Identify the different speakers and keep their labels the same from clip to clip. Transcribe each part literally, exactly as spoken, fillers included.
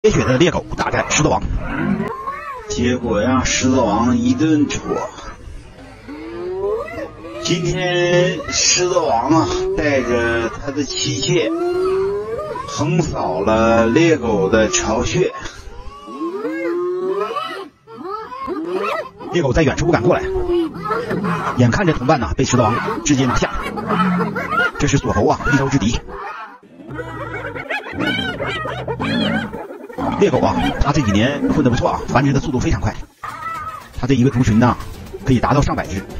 Speaker 1: 铁血的猎狗大战狮子王，
Speaker 2: 结果让狮子王一顿戳。今天狮子王啊，带着他的妻妾横扫了猎狗的巢穴。
Speaker 1: 猎狗在远处不敢过来，眼看着同伴呐、啊、被狮子王直接拿下，这是锁喉啊一招之敌。猎狗啊，它这几年混得不错啊，繁殖的速度非常快。它这一个族群呢，可以达到上百只。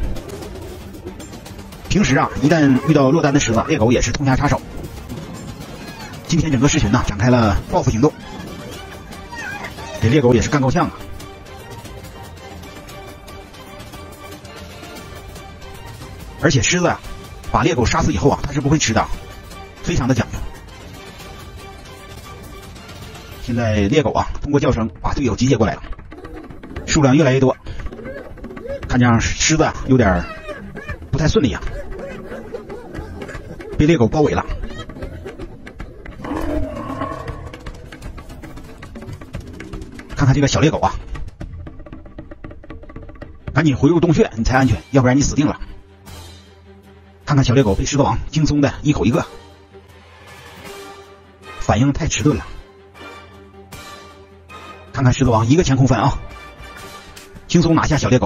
Speaker 1: 平时啊，一旦遇到落单的狮子，猎狗也是痛下杀手。今天整个狮群呢，展开了报复行动，这猎狗也是干够呛啊。而且狮子啊，把猎狗杀死以后啊，它是不会吃的，非常的讲究。现在猎狗啊，通过叫声把队友集结过来了，数量越来越多，看这样狮子啊有点不太顺利啊，被猎狗包围了。看看这个小猎狗啊，赶紧回入洞穴，你才安全，要不然你死定了。看看小猎狗被狮子王轻松的一口一个，反应太迟钝了。看看狮子王一个前空翻啊，轻松拿下小猎狗，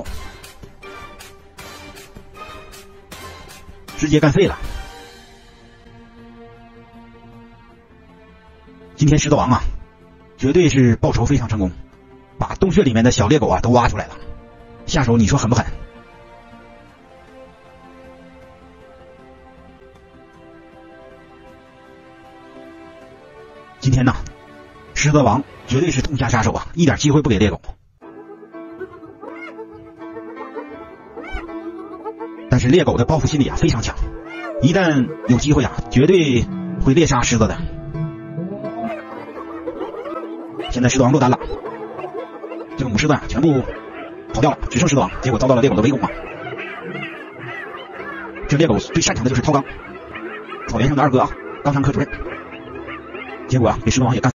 Speaker 1: 直接干废了。今天狮子王啊，绝对是报仇非常成功，把洞穴里面的小猎狗啊都挖出来了，下手你说狠不狠？今天呢，狮子王绝对是痛下杀手啊，一点机会不给猎狗。但是猎狗的报复心理啊非常强，一旦有机会啊，绝对会猎杀狮子的。现在狮子王落单了，这个母狮子啊全部跑掉了，只剩狮子王，结果遭到了猎狗的围攻啊。这猎狗最擅长的就是掏缸，草原上的二哥啊，钢枪科主任，结果啊被狮子王也干。